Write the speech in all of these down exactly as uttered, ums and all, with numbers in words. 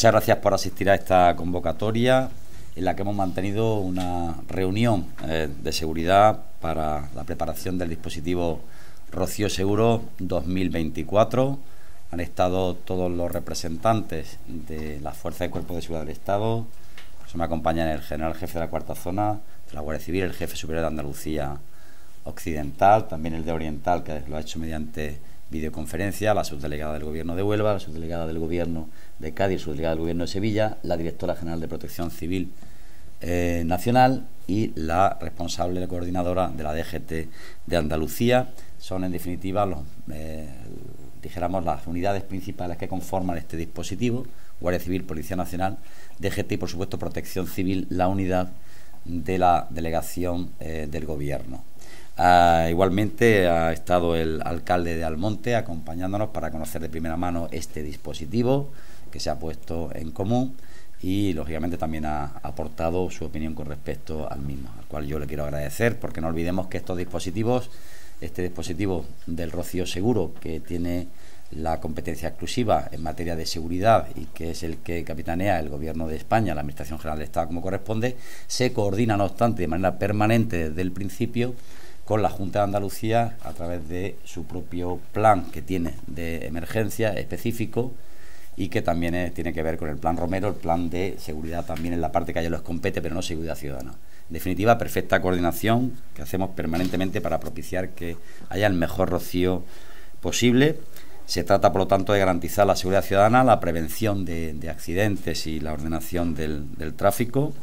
Muchas gracias por asistir a esta convocatoria en la que hemos mantenido una reunión eh, de seguridad para la preparación del dispositivo Rocío Seguro dos mil veinticuatro. Han estado todos los representantes de las fuerzas y cuerpos de seguridad del Estado. Pues me acompañan el general jefe de la cuarta zona de la Guardia Civil, el jefe superior de Andalucía Occidental, también el de Oriental, que lo ha hecho mediante videoconferencia, la subdelegada del Gobierno de Huelva, la subdelegada del Gobierno de Cádiz, la subdelegada del Gobierno de Sevilla, la directora general de Protección Civil eh, Nacional y la responsable, la coordinadora de la D G T de Andalucía. Son, en definitiva, los, eh, dijéramos, las unidades principales que conforman este dispositivo: Guardia Civil, Policía Nacional, D G T y, por supuesto, Protección Civil, la unidad de la delegación eh, del Gobierno. Uh, igualmente ha estado el alcalde de Almonte acompañándonos para conocer de primera mano este dispositivo que se ha puesto en común y, lógicamente, también ha aportado su opinión con respecto al mismo, al cual yo le quiero agradecer, porque no olvidemos que estos dispositivos, este dispositivo del Rocío Seguro, que tiene la competencia exclusiva en materia de seguridad y que es el que capitanea el Gobierno de España, la Administración General del Estado, como corresponde, se coordina, no obstante, de manera permanente desde el principio con la Junta de Andalucía a través de su propio plan que tiene de emergencia específico y que también es, tiene que ver con el plan Romero, el plan de seguridad también en la parte que a ellos les compete, pero no seguridad ciudadana. En definitiva, perfecta coordinación que hacemos permanentemente para propiciar que haya el mejor rocío posible. Se trata, por lo tanto, de garantizar la seguridad ciudadana, la prevención de, de accidentes y la ordenación del, del tráfico,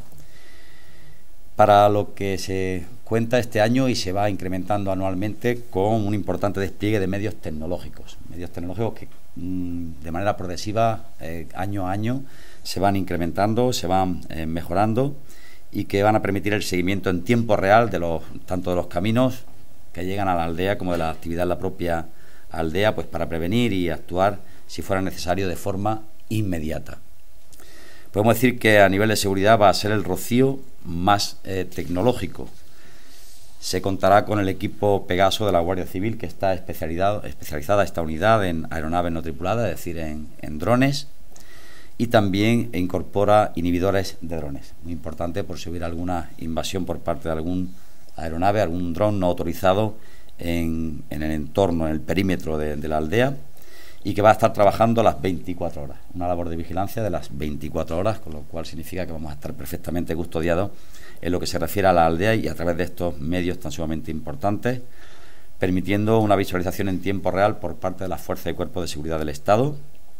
para lo que se cuenta este año y se va incrementando anualmente con un importante despliegue de medios tecnológicos, medios tecnológicos que mmm, de manera progresiva, eh, año a año, se van incrementando, se van eh, mejorando y que van a permitir el seguimiento en tiempo real de los tanto de los caminos que llegan a la aldea como de la actividad en la propia aldea, pues para prevenir y actuar si fuera necesario de forma inmediata. Podemos decir que a nivel de seguridad va a ser el Rocío más eh, tecnológico. Se contará con el equipo Pegaso de la Guardia Civil, que está especializado, especializada esta unidad en aeronaves no tripuladas, es decir, en, en drones, y también incorpora inhibidores de drones, muy importante por si hubiera alguna invasión por parte de algún aeronave, algún dron no autorizado en, en el entorno, en el perímetro de, de la aldea, y que va a estar trabajando las veinticuatro horas, una labor de vigilancia de las veinticuatro horas, con lo cual significa que vamos a estar perfectamente custodiados en lo que se refiere a la aldea y a través de estos medios tan sumamente importantes, permitiendo una visualización en tiempo real por parte de las fuerzas y cuerpos de seguridad del Estado.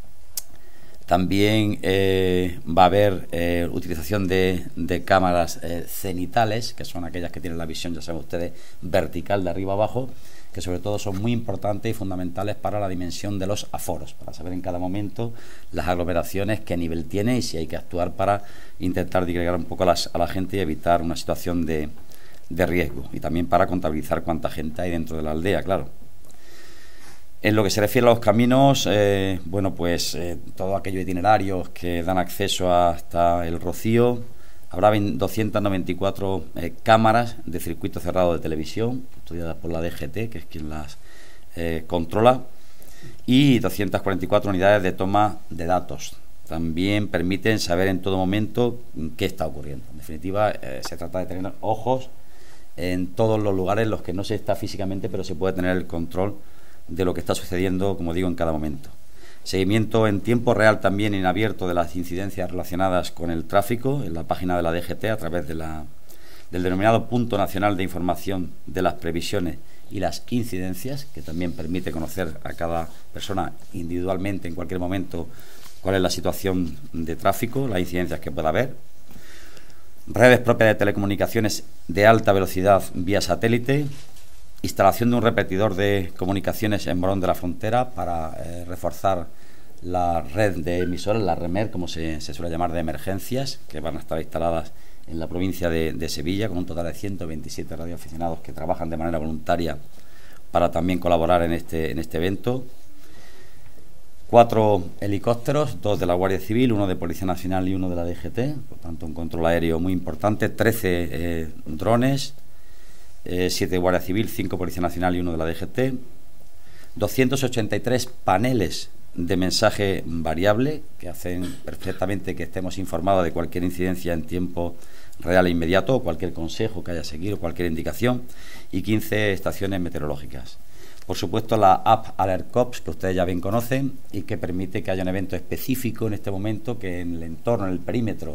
También eh, va a haber eh, utilización de, de cámaras eh, cenitales, que son aquellas que tienen la visión, ya saben ustedes, vertical de arriba abajo, que sobre todo son muy importantes y fundamentales para la dimensión de los aforos, para saber en cada momento las aglomeraciones, qué nivel tiene y si hay que actuar para intentar digregar un poco a, las, a la gente y evitar una situación de, de riesgo, y también para contabilizar cuánta gente hay dentro de la aldea, claro. En lo que se refiere a los caminos, eh, bueno, pues eh, todo aquellos itinerarios que dan acceso hasta el Rocío. Habrá doscientas noventa y cuatro eh, cámaras de circuito cerrado de televisión, estudiadas por la D G T, que es quien las eh, controla, y doscientas cuarenta y cuatro unidades de toma de datos. También permiten saber en todo momento qué está ocurriendo. En definitiva, eh, se trata de tener ojos en todos los lugares en los que no se está físicamente, pero se puede tener el control de lo que está sucediendo, como digo, en cada momento. Seguimiento en tiempo real también en abierto de las incidencias relacionadas con el tráfico en la página de la D G T a través de la, del denominado Punto Nacional de Información de las Previsiones y las Incidencias, que también permite conocer a cada persona individualmente en cualquier momento cuál es la situación de tráfico, las incidencias que pueda haber. Redes propias de telecomunicaciones de alta velocidad vía satélite. Instalación de un repetidor de comunicaciones en Morón de la Frontera para eh, reforzar la red de emisoras, la REMER, como se, se suele llamar, de emergencias, que van a estar instaladas en la provincia de, de Sevilla, con un total de ciento veintisiete radioaficionados que trabajan de manera voluntaria para también colaborar en este, en este evento. Cuatro helicópteros, dos de la Guardia Civil, uno de Policía Nacional y uno de la D G T, por tanto un control aéreo muy importante, trece eh, drones, Eh, siete de Guardia Civil, cinco Policía Nacional y uno de la D G T, doscientos ochenta y tres paneles de mensaje variable que hacen perfectamente que estemos informados de cualquier incidencia en tiempo real e inmediato, o cualquier consejo que haya seguido, cualquier indicación, y quince estaciones meteorológicas. Por supuesto, la app AlertCops, que ustedes ya bien conocen y que permite que haya un evento específico en este momento, que en el entorno, en el perímetro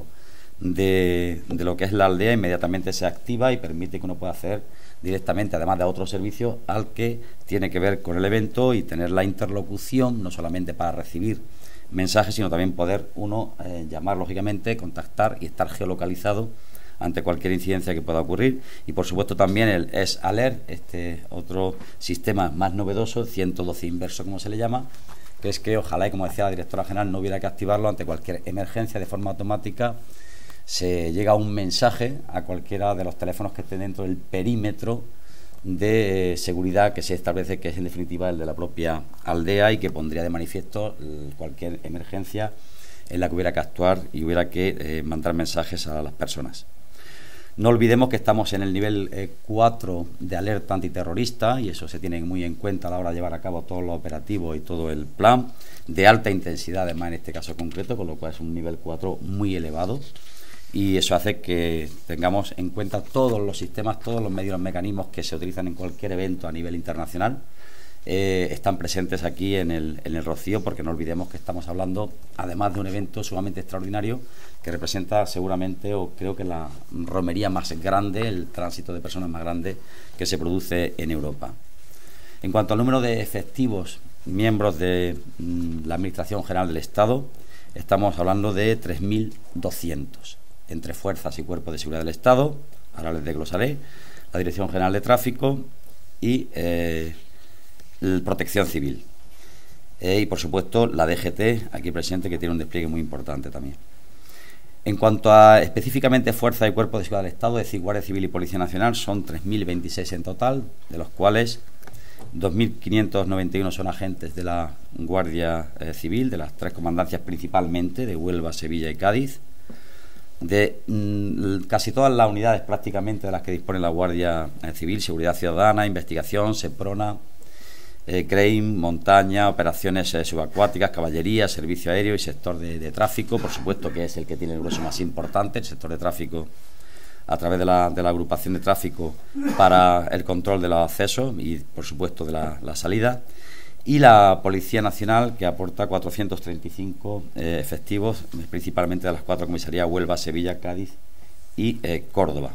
de, de lo que es la aldea, inmediatamente se activa y permite que uno pueda hacer directamente, además de a otro servicio al que tiene que ver con el evento, y tener la interlocución, no solamente para recibir mensajes, sino también poder uno eh, llamar, lógicamente, contactar y estar geolocalizado ante cualquier incidencia que pueda ocurrir. Y por supuesto también el S-Alert, este otro sistema más novedoso, ciento doce inverso como se le llama, que es que ojalá, y como decía la directora general, no hubiera que activarlo ante cualquier emergencia de forma automática. Se llega un mensaje a cualquiera de los teléfonos que estén dentro del perímetro de seguridad que se establece, que es en definitiva el de la propia aldea, y que pondría de manifiesto cualquier emergencia en la que hubiera que actuar y hubiera que eh, mandar mensajes a las personas. No olvidemos que estamos en el nivel eh, cuatro de alerta antiterrorista, y eso se tiene muy en cuenta a la hora de llevar a cabo todo lo operativo y todo el plan, de alta intensidad además en este caso concreto, con lo cual es un nivel cuatro muy elevado. Y eso hace que tengamos en cuenta todos los sistemas, todos los medios, los mecanismos que se utilizan en cualquier evento a nivel internacional, eh, están presentes aquí en el, en el Rocío, porque no olvidemos que estamos hablando, además de un evento sumamente extraordinario, que representa seguramente, o creo que la romería más grande, el tránsito de personas más grande que se produce en Europa. En cuanto al número de efectivos miembros de mmm, la Administración General del Estado, estamos hablando de tres mil doscientos. Entre fuerzas y cuerpos de seguridad del Estado, ahora les desglosaré, la Dirección General de Tráfico y eh, Protección Civil. Eh, y, por supuesto, la D G T, aquí presente, que tiene un despliegue muy importante también. En cuanto a específicamente fuerzas y cuerpos de seguridad del Estado, es decir, Guardia Civil y Policía Nacional, son tres mil veintiséis en total, de los cuales dos mil quinientos noventa y uno son agentes de la Guardia eh, Civil, de las tres comandancias principalmente, de Huelva, Sevilla y Cádiz. De mmm, casi todas las unidades prácticamente de las que dispone la Guardia Civil, Seguridad Ciudadana, Investigación, SEPRONA, eh, CREIM, Montaña, Operaciones eh, Subacuáticas, Caballería, Servicio Aéreo y Sector de, de Tráfico, por supuesto que es el que tiene el grueso más importante, el sector de tráfico, a través de la, de la agrupación de tráfico para el control de los accesos y, por supuesto, de la, la salida. Y la Policía Nacional, que aporta cuatrocientos treinta y cinco eh, efectivos, principalmente de las cuatro comisarías: Huelva, Sevilla, Cádiz y eh, Córdoba.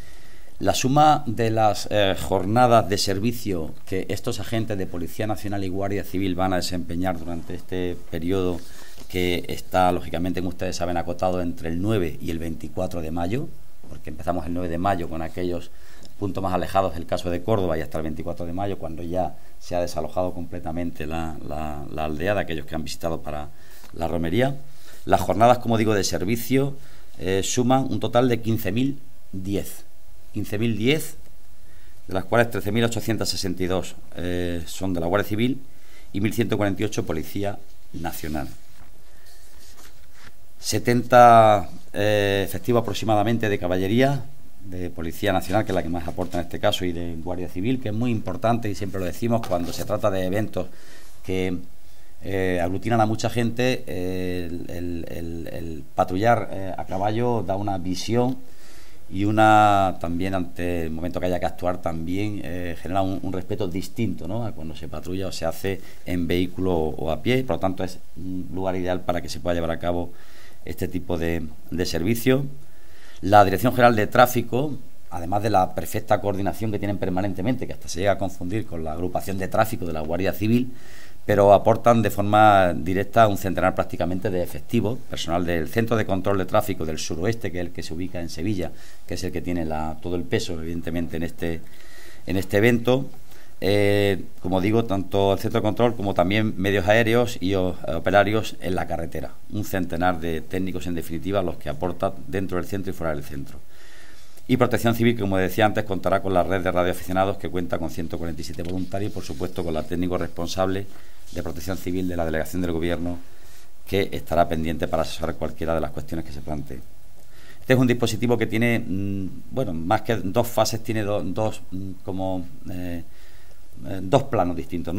La suma de las eh, jornadas de servicio que estos agentes de Policía Nacional y Guardia Civil van a desempeñar durante este periodo, que está, lógicamente, como ustedes saben, acotado entre el nueve y el veinticuatro de mayo, porque empezamos el nueve de mayo con aquellos puntos más alejados, el caso de Córdoba, y hasta el veinticuatro de mayo, cuando ya se ha desalojado completamente la, la, la aldea de aquellos que han visitado para la romería. Las jornadas, como digo, de servicio eh, suman un total de quince mil diez. quince mil diez, de las cuales trece mil ochocientos sesenta y dos eh, son de la Guardia Civil y mil ciento cuarenta y ocho Policía Nacional. setenta eh, efectivos aproximadamente de Caballería, de Policía Nacional, que es la que más aporta en este caso, y de Guardia Civil, que es muy importante, y siempre lo decimos cuando se trata de eventos que eh, aglutinan a mucha gente. eh, el, el, el, el patrullar eh, a caballo da una visión y una, también ante el momento que haya que actuar, también eh, genera un, un respeto distinto, ¿no?, a cuando se patrulla o se hace en vehículo o a pie. Por lo tanto, es un lugar ideal para que se pueda llevar a cabo este tipo de, de servicio. La Dirección General de Tráfico, además de la perfecta coordinación que tienen permanentemente, que hasta se llega a confundir con la agrupación de tráfico de la Guardia Civil, pero aportan de forma directa un centenar prácticamente de efectivos, personal del Centro de Control de Tráfico del Suroeste, que es el que se ubica en Sevilla, que es el que tiene la, todo el peso, evidentemente, en este, en este evento. Eh, como digo, tanto el centro de control como también medios aéreos y o, operarios en la carretera. Un centenar de técnicos, en definitiva, los que aportan dentro del centro y fuera del centro. Y Protección Civil, que, como decía antes, contará con la red de radioaficionados, que cuenta con ciento cuarenta y siete voluntarios, y, por supuesto, con la técnico responsable de Protección Civil de la Delegación del Gobierno, que estará pendiente para asesorar cualquiera de las cuestiones que se planteen. Este es un dispositivo que tiene, mmm, bueno, más que dos fases, tiene do, dos, mmm, como... Eh, Eh, dos planos distintos, ¿no?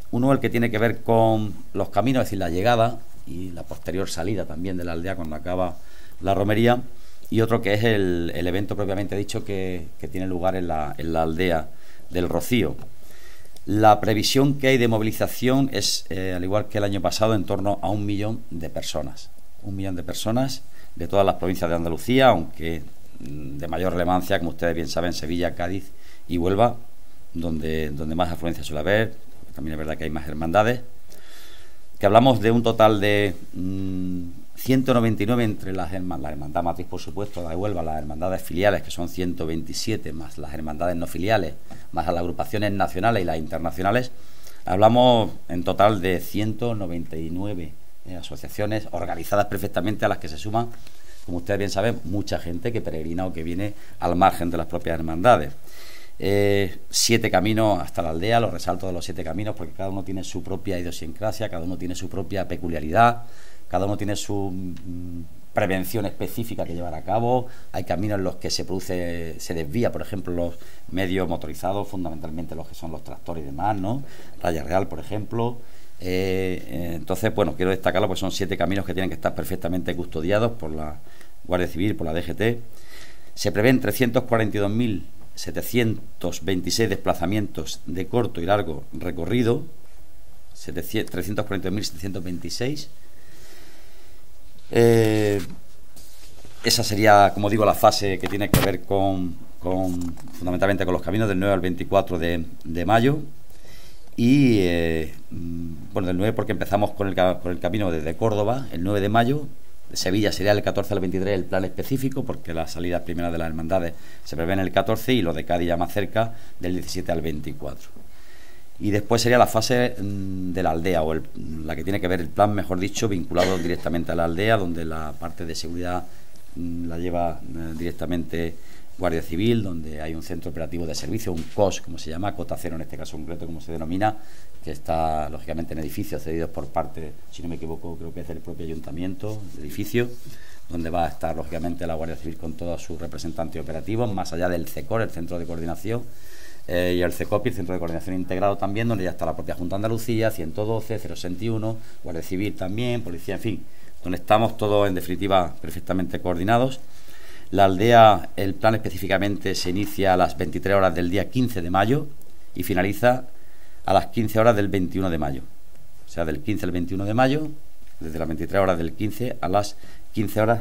Uno, el que tiene que ver con los caminos, es decir, la llegada y la posterior salida también de la aldea cuando acaba la romería, y otro que es el, el evento propiamente dicho que, que tiene lugar en la, en la aldea del Rocío. La previsión que hay de movilización es, eh, al igual que el año pasado, en torno a un millón de personas. Un millón de personas de todas las provincias de Andalucía, aunque de mayor relevancia, como ustedes bien saben, Sevilla, Cádiz y Huelva, donde, donde más afluencia suele haber. También es verdad que hay más hermandades. Que hablamos de un total de mmm, ciento noventa y nueve entre las hermandades, la hermandad matriz, por supuesto, la de Huelva, las hermandades filiales, que son ciento veintisiete, más las hermandades no filiales, más las agrupaciones nacionales y las internacionales. Hablamos en total de ciento noventa y nueve eh, asociaciones organizadas perfectamente, a las que se suman, como ustedes bien saben, mucha gente que peregrina o que viene al margen de las propias hermandades. Eh, siete caminos hasta la aldea, los resalto de los siete caminos, porque cada uno tiene su propia idiosincrasia, cada uno tiene su propia peculiaridad, cada uno tiene su mm, prevención específica que llevar a cabo. Hay caminos en los que se produce, se desvía, por ejemplo, los medios motorizados, fundamentalmente los que son los tractores y demás, ¿no? Raya Real, por ejemplo. Eh, eh, entonces, bueno, quiero destacarlo, porque son siete caminos que tienen que estar perfectamente custodiados por la Guardia Civil, por la D G T. Se prevén trescientos cuarenta y dos mil setecientos veintiséis desplazamientos de corto y largo recorrido, trescientos cuarenta y dos mil setecientos veintiséis. Eh, esa sería, como digo, la fase que tiene que ver con, con fundamentalmente con los caminos del nueve al veinticuatro de, de mayo. Y eh, bueno, del nueve porque empezamos con el, con el camino desde Córdoba, el nueve de mayo. De Sevilla sería el catorce al veintitrés el plan específico, porque las salidas primeras de las hermandades se prevén el catorce y los de Cádiz ya más cerca, del diecisiete al veinticuatro. Y después sería la fase mmm, de la aldea, o el, la que tiene que ver el plan, mejor dicho, vinculado directamente a la aldea, donde la parte de seguridad mmm, la lleva eh, directamente Guardia Civil, donde hay un centro operativo de servicio, un C O S, como se llama, cota cero en este caso concreto, como se denomina, que está lógicamente en edificios cedidos por parte, si no me equivoco, creo que es del propio ayuntamiento, el edificio, donde va a estar lógicamente la Guardia Civil con todos sus representantes operativos, más allá del C E C O R, el Centro de Coordinación, eh, y el C E C O P I, el Centro de Coordinación Integrado también, donde ya está la propia Junta de Andalucía, ciento doce, cero sesenta y uno, Guardia Civil también, Policía, en fin, donde estamos todos en definitiva perfectamente coordinados. La aldea, el plan específicamente se inicia a las veintitrés horas del día quince de mayo y finaliza a las quince horas del veintiuno de mayo. O sea, del quince al veintiuno de mayo, desde las veintitrés horas del quince a las quince horas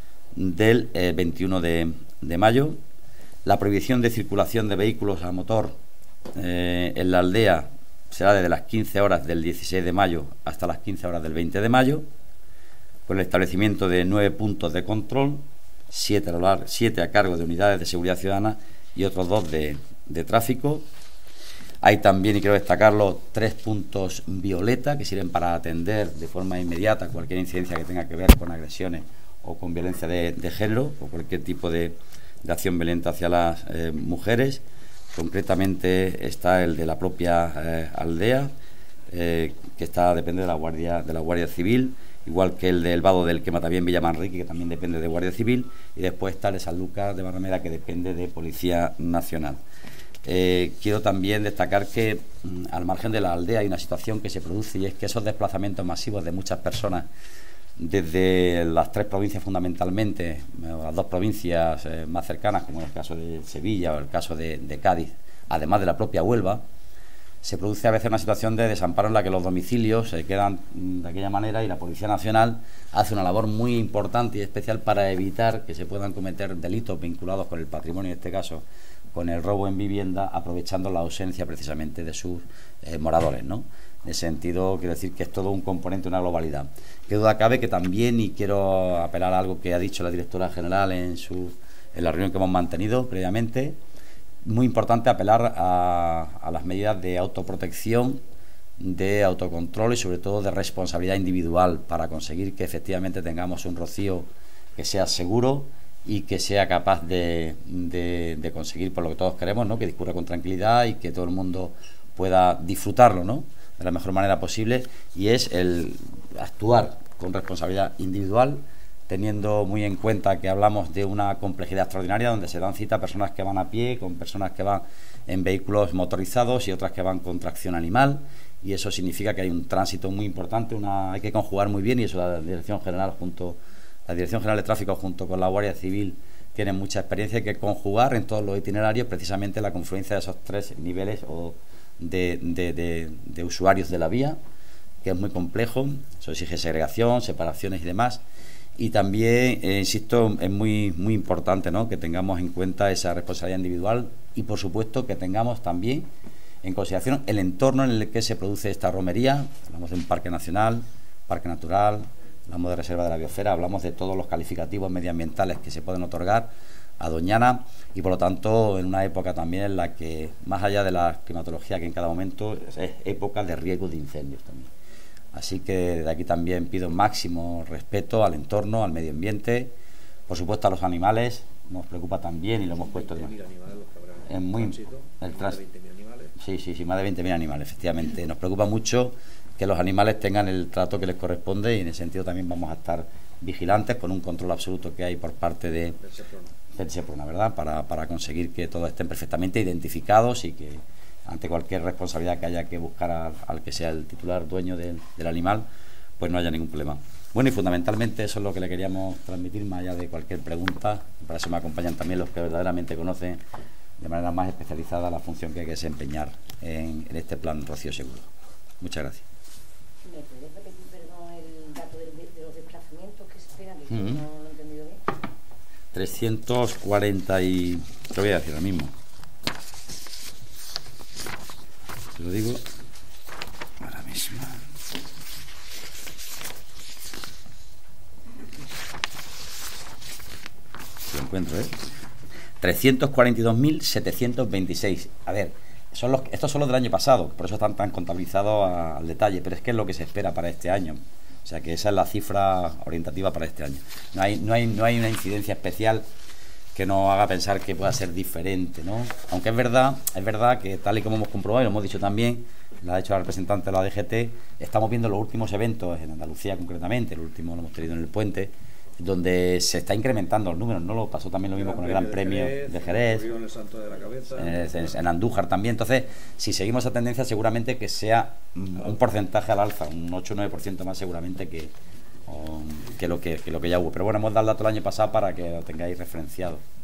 del eh, veintiuno de mayo. La prohibición de circulación de vehículos a motor eh, en la aldea será desde las quince horas del dieciséis de mayo hasta las quince horas del veinte de mayo, con el establecimiento de nueve puntos de control, siete a, siete a cargo de unidades de seguridad ciudadana y otros dos de, de tráfico. Hay también, y quiero destacarlo, tres puntos violeta que sirven para atender de forma inmediata cualquier incidencia que tenga que ver con agresiones o con violencia de, de género o cualquier tipo de, de acción violenta hacia las eh, mujeres. Concretamente está el de la propia eh, aldea, eh, que está depende de la Guardia, de la Guardia Civil, igual que el del Vado del Quema también Villa Manrique, que también depende de Guardia Civil, y después está el de Sanlúcar de Barrameda, que depende de Policía Nacional. Eh, quiero también destacar que mm, al margen de la aldea hay una situación que se produce, y es que esos desplazamientos masivos de muchas personas desde las tres provincias fundamentalmente, las dos provincias eh, más cercanas, como en el caso de Sevilla o el caso de, de Cádiz, además de la propia Huelva, se produce a veces una situación de desamparo en la que los domicilios se quedan de aquella manera y la Policía Nacional hace una labor muy importante y especial para evitar que se puedan cometer delitos vinculados con el patrimonio, en este caso con el robo en vivienda, aprovechando la ausencia precisamente de sus eh, moradores, ¿no? En ese sentido, quiero decir que es todo un componente, una globalidad. Qué duda cabe que también, y quiero apelar a algo que ha dicho la directora general en, su, en la reunión que hemos mantenido previamente, muy importante apelar a, a las medidas de autoprotección, de autocontrol y sobre todo de responsabilidad individual para conseguir que efectivamente tengamos un rocío que sea seguro y que sea capaz de, de, de conseguir por lo que todos queremos, ¿no? Que discurra con tranquilidad y que todo el mundo pueda disfrutarlo, ¿no? De la mejor manera posible, y es el actuar con responsabilidad individual, teniendo muy en cuenta que hablamos de una complejidad extraordinaria, donde se dan cita personas que van a pie, con personas que van en vehículos motorizados y otras que van con tracción animal, y eso significa que hay un tránsito muy importante, una, hay que conjugar muy bien, y eso la Dirección General junto la Dirección General de Tráfico junto con la Guardia Civil tienen mucha experiencia. Hay que conjugar en todos los itinerarios precisamente la confluencia de esos tres niveles o de, de, de, de usuarios de la vía, que es muy complejo. Eso exige segregación, separaciones y demás. Y también, eh, insisto, es muy muy importante, ¿no?, que tengamos en cuenta esa responsabilidad individual y, por supuesto, que tengamos también en consideración el entorno en el que se produce esta romería. Hablamos de un parque nacional, parque natural, hablamos de reserva de la biosfera, hablamos de todos los calificativos medioambientales que se pueden otorgar a Doñana, y por lo tanto en una época también en la que, más allá de la climatología que en cada momento, es época de riesgo de incendios también. Así que de aquí también pido máximo respeto al entorno, al medio ambiente, por supuesto a los animales. Nos preocupa también, y lo hemos puesto en, es muy el trans, sí, sí, sí, más de veinte mil animales, efectivamente. Nos preocupa mucho que los animales tengan el trato que les corresponde, y en ese sentido también vamos a estar vigilantes con un control absoluto que hay por parte de del SEPRONA, ¿verdad?, para, para conseguir que todos estén perfectamente identificados y que ante cualquier responsabilidad que haya que buscar al, al que sea el titular dueño del, del animal, pues no haya ningún problema. Bueno, y fundamentalmente eso es lo que le queríamos transmitir, más allá de cualquier pregunta. Para eso me acompañan también los que verdaderamente conocen de manera más especializada la función que hay que desempeñar en, en este plan Rocío Seguro. Muchas gracias. ¿Me puedes repetir, perdón, el dato del, de los desplazamientos que se esperan? Que Uh-huh. no lo he entendido bien. trescientos cuarenta y... te voy a decir ahora mismo. Te lo digo ahora mismo. Lo encuentro, ¿eh? trescientos cuarenta y dos mil setecientos veintiséis. A ver, son los, estos son los del año pasado, por eso están tan contabilizados a, al detalle, pero es que es lo que se espera para este año. O sea que esa es la cifra orientativa para este año. No hay, no hay, no hay una incidencia especial que nos haga pensar que pueda ser diferente, ¿no? Aunque es verdad, es verdad que tal y como hemos comprobado y lo hemos dicho también, lo ha dicho la representante de la D G T, estamos viendo los últimos eventos en Andalucía concretamente, el último lo hemos tenido en el Puente, donde se está incrementando los números, ¿no? Lo pasó también lo mismo con el Gran Premio de Jerez, en el Santo de la Cabeza, en, en Andújar también. Entonces, si seguimos esa tendencia, seguramente que sea un porcentaje al alza, un ocho o nueve por ciento más seguramente que, o, que, lo que, que lo que ya hubo. Pero bueno, hemos dado el dato el año pasado para que lo tengáis referenciado.